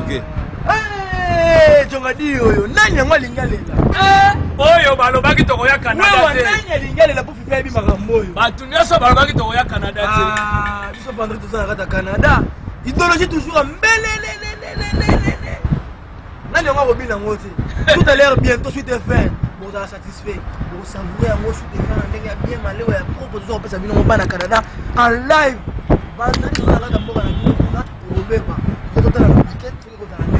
expliquer. Jongadi oyo nanya ngwa lingalela. Oyo balobaki tokoya Canada te. Nanya lingalela pour faire bi makambo oyo. Batu nyoso balobaki tokoya Canada te. Biso pendant tout ça à Canada. Idéologie toujours mbelele. Nanya ngwa robina ngoti. Tout à l'heure bientôt suite fin. Vous êtes satisfait. Vous savourer un mot suite fin ndenge bien malé ouais proposition on peut ça bino na Canada en live. Banda tout ça là mboka na bino na robeba. Tout à l'heure ticket tout ko dans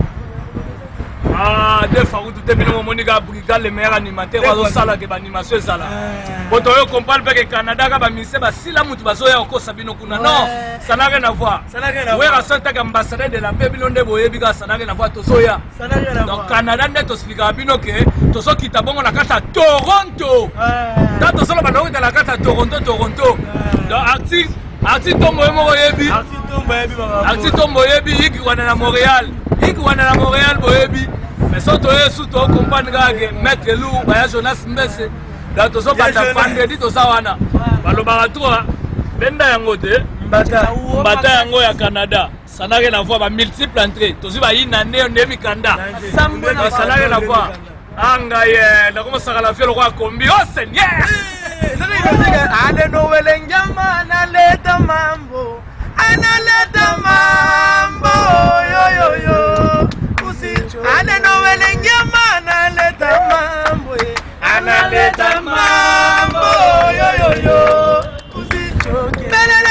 deux fois où tout est bien Monica Brigade le meilleur animateur wa sala ke animation sala. Boto yo comprendre que Canada ka ba mise ba sila mutu bazoya ko sabino kuna non, ça n'a rien à voir. Ouais la santa ka ambassadeur de la paix bino nde boyebi ka ça n'a rien à voir tozoya. Donc Canada nde to expliquer bino que tozo kita bongo na kata Toronto. Tato solo ba na la kata Toronto. Donc arti tombo mo yebi. Arti tombo yebi iki wana na Montréal. Iki wana na Montréal boyebi. Mais surtout sous to comprendre que maître Lou ba Jonas Mbese. Donc tozo ba ta vendredi to sawana. Baloba toi benda yango te. Mbata yango ya Canada. Ça n'a rien à voir ba multiple entrée. Tozo ba ina ne mikanda. Ça n'a rien à voir. Angaye, la comment ça la fait le roi combi. Oh Seigneur. Ale no welengama na leta mambo. Analeta mambo yo. Usi ale no welengama na leta mambo. Analeta mambo yo. Usi choke.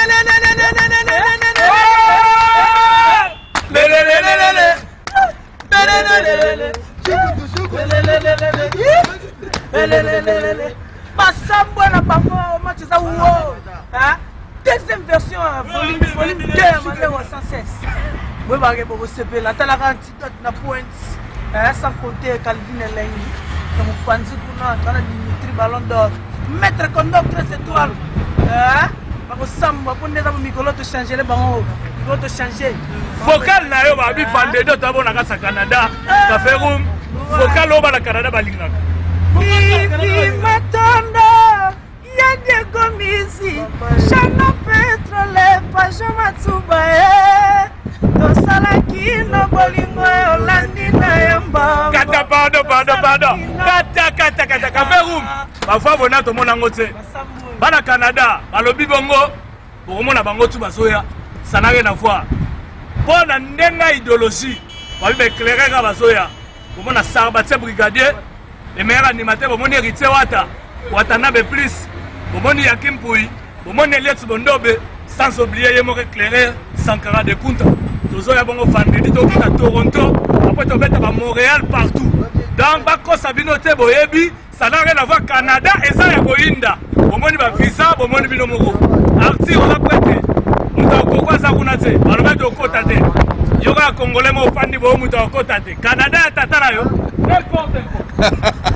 Masambona bango match za uo. Deuxième version volume 2 mandé sans cesse. Moi ba ngebo ko sepela tala ka antidote na points. Sans compter Calvin Elengi. Comme Panzi kuna tala Dimitri Ballon d'Or. Maître Kondo 13 étoiles. Ba ko samba pour neza mikolo to changer le bango. Mikolo to changer. Vocal na yo ba bi fande do tabo na ka Canada. Ka fait room. Vocal oba na Canada balingaka. Vivi Matondo, Yande Gomisi, Chana Petrole, Pajo Matsubae, Tosalaki no Bolingo, Olandi na Yamba. Kata pardon. Kata café room. Parfois bona to mona ngote. Bana Canada, balobi bongo, bomona bango tu basoya. Ça n'a rien à voir. Pour na ndenga idéologie, ba bi éclairer ka basoya. Bomona Sarbatia brigadier. Les meilleurs animateurs, au monde héritier Watanabe plus, au monde Yakim Pouy, au monde Elias Bondobe, sans oublier Yemo éclairé, Sankara de Kunta. Tous les bons fans de à Toronto, après tu vas à Montréal partout. Dans Bako Sabino Teboyebi, ça n'a rien à voir Canada et ça est Boinda. Au monde va visa, au monde Binomoro. Arti, on a prêté. On a quoi ça qu'on a fait? On va de côté. Il y aura un Congolais, mon fan de Bomuta côté. Canada, Tatara, n'importe quoi.